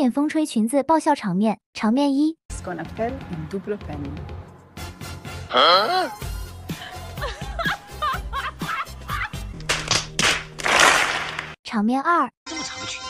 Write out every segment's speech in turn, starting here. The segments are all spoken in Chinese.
点风吹裙子爆笑场面，场面1。 qu'on appelle une double peine. 场面2。 这么长的裙子。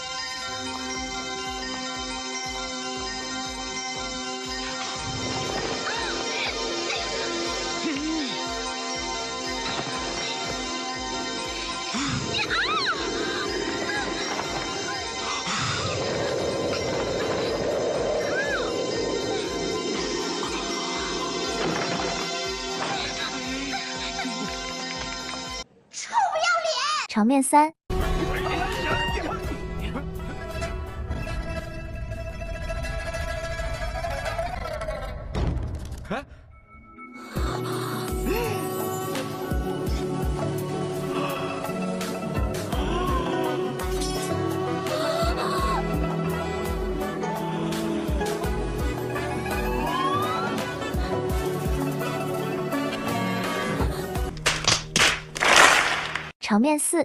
场面3。场面4。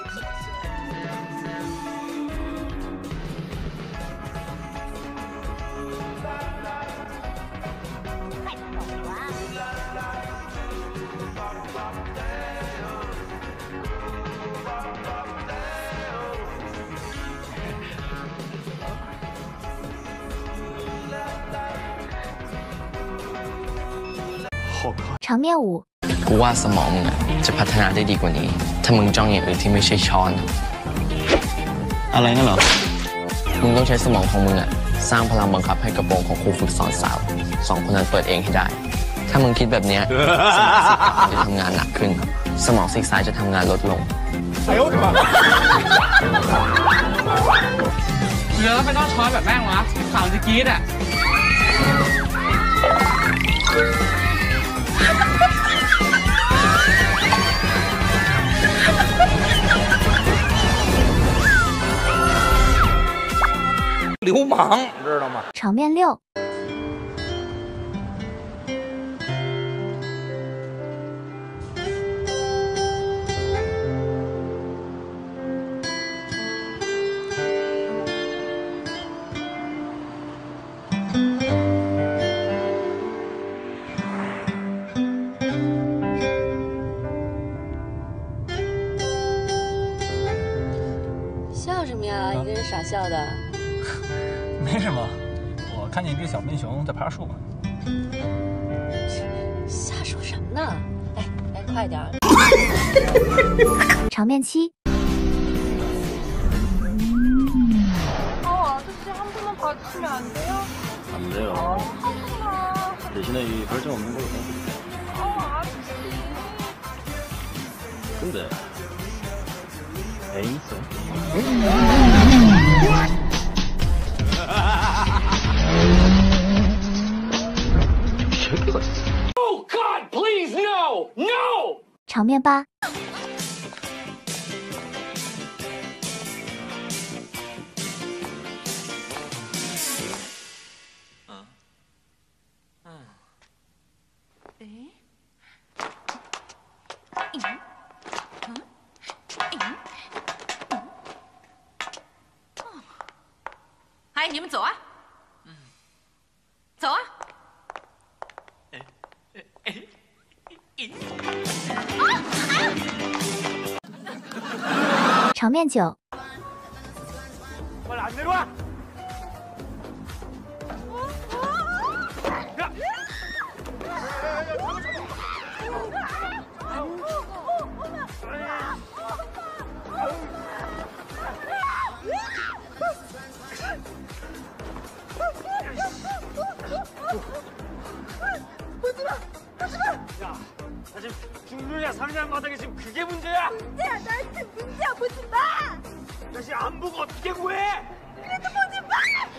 场面5。 กูว่าสมองมึงจะพัฒนาได้ดีกว่านี้ ถ้ามึงจ้องอย่างอื่นที่ไม่ใช่ช้อนอะไรงั้นเหรอมึงต้องใช้สมองของมึงสร้างพลังบังคับให้กระโปรงของครูฝึกสอนสาว2 คนนั้นเปิดเองให้ได้ ถ้ามึงคิดแบบนี้สมองซีกขวาจะทำงานหนักขึ้น สมองซีกซ้ายจะทำงานลดลงเหลือแล้วไปต้องช้อนแบบแม่งวะข่าวจะกรี๊ดอ่ะ流氓，知道吗？ 场面6。 笑什么呀？一个人傻笑的。 没什么，我看见一只小笨熊在爬树。 瞎说什么呢？哎，快点儿！ 场面7。 아저씨 한 번만 봐주시면 안 돼요? 안 돼요. 하지마. 대신에 이 결정 없는 걸로 해드릴게요. 아저씨. 근데 애인 있어요? Oh God, please no, no. 场面8。 哎，你们走啊！走啊！ 场面9。 빨리 안 내려와. 야, 나 지금 죽느냐 사느냐 마당에 지금 그게 문제야? 문제야, 나한테 문제야, 보지 마! 나 지금 안 보고 어떻게 구해? 그래도 보지 마!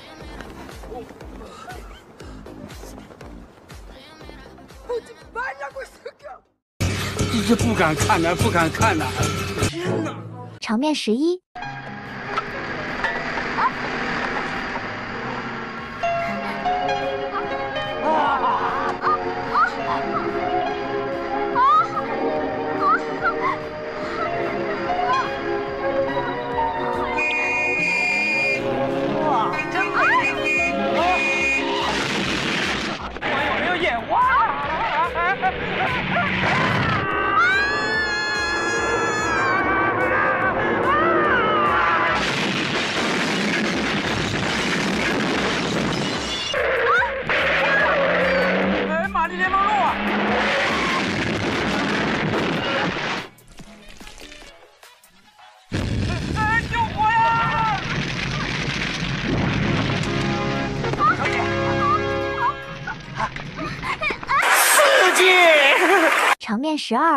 보지 말라고, 이 새끼야! 这是不敢看呐，不敢看呐！天哪！ 场面11。 哇，真美！ 面12。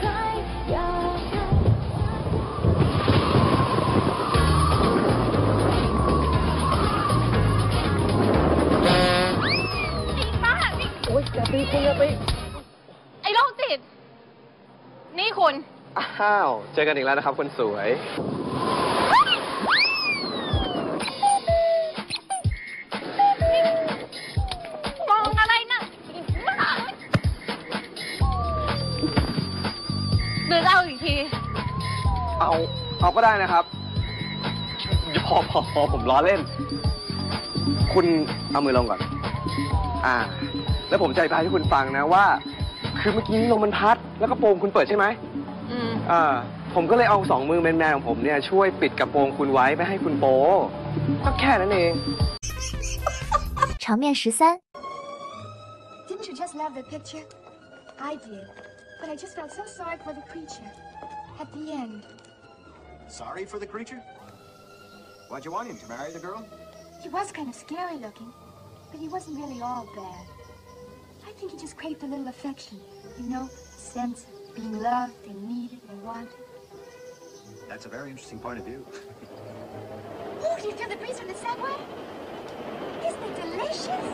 ไอ้โรคจิตนี่คุณอ้าวเจอกันอีกแล้วนะครับคนสวยมองอะไรน่ะหรือเอาอีกทีเอาก็ได้นะครับพอผมล้อเล่น คุณเอามือลงก่อนแล้วผมจะอธิบายให้คุณฟังนะว่า คือเมื่อกี้ลมมันพัดแล้วกระโปรงคุณเปิดใช่ไหมผมก็เลยเอา2 มือแมนๆของผมเนี่ยช่วยปิดกระโปรงคุณไว้ไม่ให้คุณโป๊ก็แค่นั้นเอง场面13。 Didn't you just love the picture? I did. But I just felt so sorry for the creature. At the end. Sorry for the creature? Why'd you want him to marry the girl? He was kind of scary looking, but he wasn't really all bad. I think he just craved a little affection. You know, sense of being loved and needed and wanted. That's a very interesting point of view. Oh, do you feel the breeze from the subway? Isn't it delicious?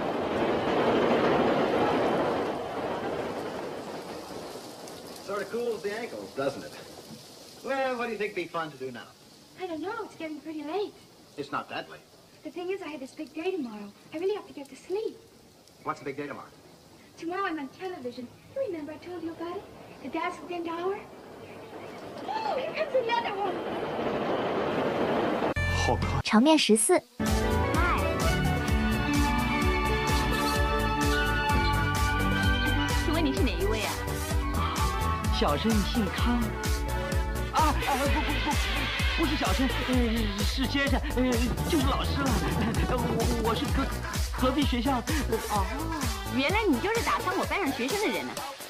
Sort of cools the ankles, doesn't it? Well, what do you think would be fun to do now? I don't know. It's getting pretty late. It's not that late. The thing is, I have this big day tomorrow. I really have to get to sleep. What's the big day tomorrow? Tomorrow I'm on television. You remember I told you about it? The Dance with End Hour? Oh, here comes another one. 场面14。 请问你是哪一位啊？ 小生姓康。不是小生，是先生，就是老师了。我是隔壁学校。 原来你就是打伤我班上学生的人呢。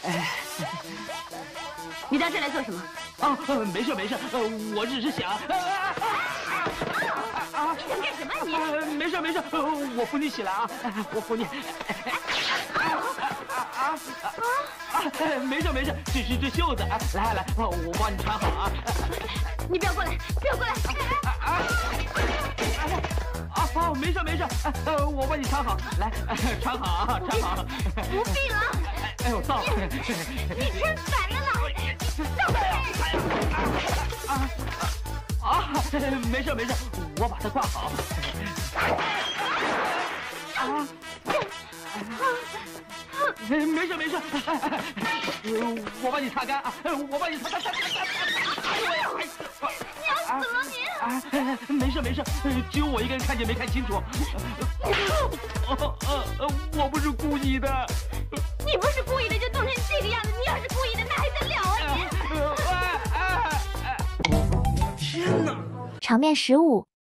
你到这来做什么？ 没事，我只是想。 你想干什么你？ 没事，我扶你起来啊，我扶你。没事，只是这袖子。来，我帮你穿好啊。 你不要过来！ 没事，我帮你穿好。来，穿好。 不必了。 哎呦，到了。 你真反了啦！ 没事，我把它挂好。没事，我帮你擦干啊！我帮你擦。 你要死了你！ 没事，只有我一个人看见没看清楚。我不是故意的。 你不是故意的就冻成这个样子，你要是故意的那还得了啊你！ 场面15。